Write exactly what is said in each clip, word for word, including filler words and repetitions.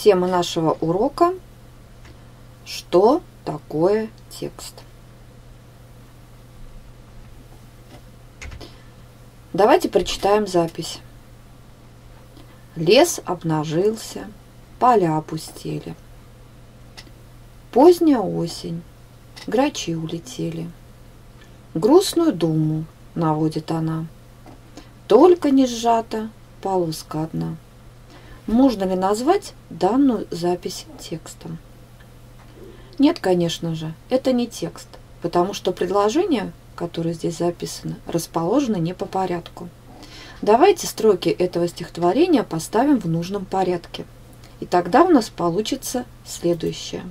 Тема нашего урока – что такое текст? Давайте прочитаем запись. Лес обнажился, поля опустели. Поздняя осень, грачи улетели. Грустную думу наводит она. Только не сжата полоска одна. Можно ли назвать данную запись текстом? Нет, конечно же, это не текст, потому что предложения, которые здесь записаны, расположены не по порядку. Давайте строки этого стихотворения поставим в нужном порядке. И тогда у нас получится следующее.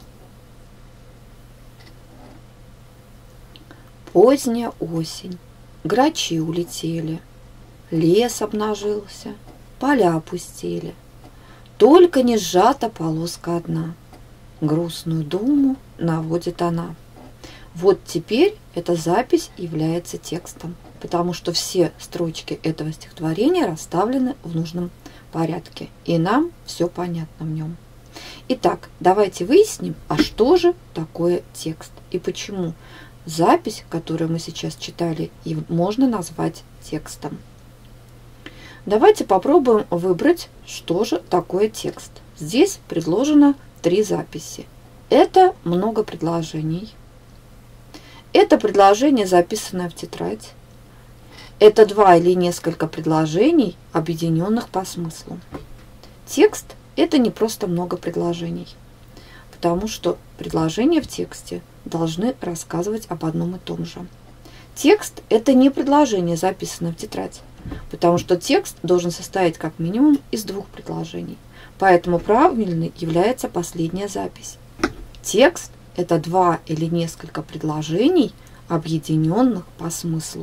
Поздняя осень, грачи улетели, лес обнажился, поля опустели. Только не сжата полоска одна. Грустную думу наводит она. Вот теперь эта запись является текстом, потому что все строчки этого стихотворения расставлены в нужном порядке, и нам все понятно в нем. Итак, давайте выясним, а что же такое текст и почему запись, которую мы сейчас читали, можно назвать текстом. Давайте попробуем выбрать, что же такое текст. Здесь предложено три записи. Это много предложений. Это предложение, записанное в тетрадь. Это два или несколько предложений, объединенных по смыслу. Текст – это не просто много предложений, потому что предложения в тексте должны рассказывать об одном и том же. Текст – это не предложение, записанное в тетрадь, потому что текст должен состоять как минимум из двух предложений. Поэтому правильной является последняя запись. Текст – это два или несколько предложений, объединенных по смыслу.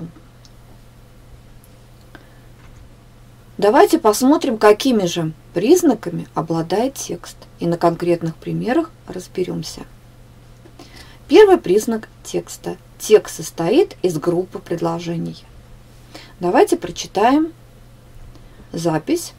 Давайте посмотрим, какими же признаками обладает текст, и на конкретных примерах разберемся. Первый признак текста. Текст состоит из группы предложений. Давайте прочитаем запись.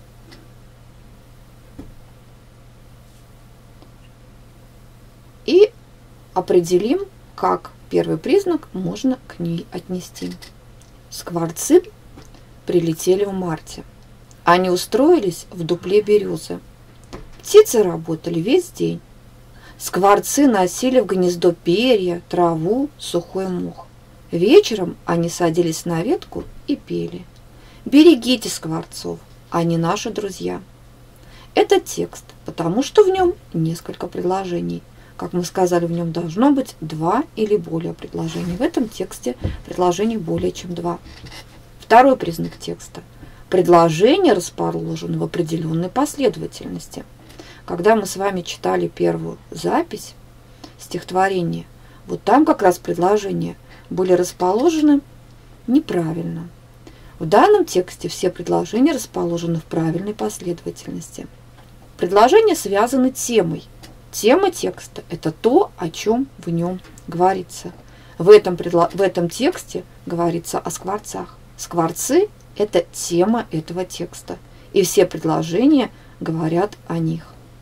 И определим, как первый признак можно к ней отнести. Скворцы прилетели в марте. Они устроились в дупле березы. Птицы работали весь день. Скворцы носили в гнездо перья, траву, сухой мох. Вечером они садились на ветку и пели. «Берегите скворцов, они наши друзья». Это текст, потому что в нем несколько предложений. Как мы сказали, в нем должно быть два или более предложений. В этом тексте предложений более чем два. Второй признак текста. Предложения расположены в определенной последовательности. Когда мы с вами читали первую запись стихотворения, вот там как раз предложения были расположены неправильно. В данном тексте все предложения расположены в правильной последовательности. Предложения связаны темой. Тема текста – это то, о чем в нем говорится. В этом, в этом тексте говорится о скворцах. Скворцы – это тема этого текста, и все предложения говорят о них.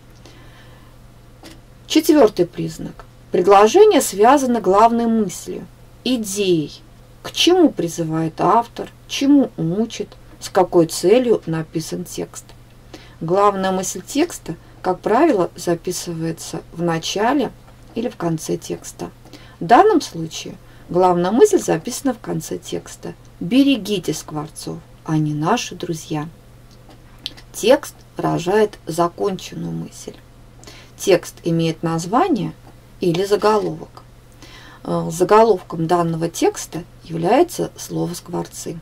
Четвертый признак. Предложение связано главной мыслью, идеей. К чему призывает автор, чему учит, с какой целью написан текст. Главная мысль текста, как правило, записывается в начале или в конце текста. В данном случае главная мысль записана в конце текста. «Берегите скворцов, они наши друзья». Текст выражает законченную мысль. Текст имеет название или заголовок. Заголовком данного текста является слово «скворцы».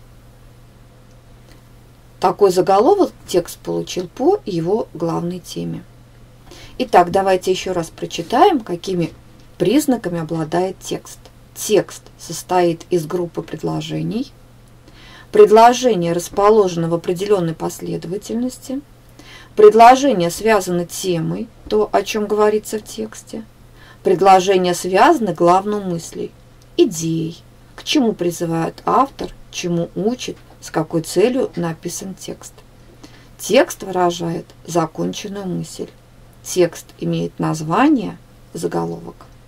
Такой заголовок текст получил по его главной теме. Итак, давайте еще раз прочитаем, какими признаками обладает текст. Текст состоит из группы предложений. Предложения расположены в определенной последовательности. Предложения связаны темой, то, о чем говорится в тексте. Предложения связаны главной мыслью, идеей, к чему призывает автор, чему учит, с какой целью написан текст. Текст выражает законченную мысль. Текст имеет название, заголовок,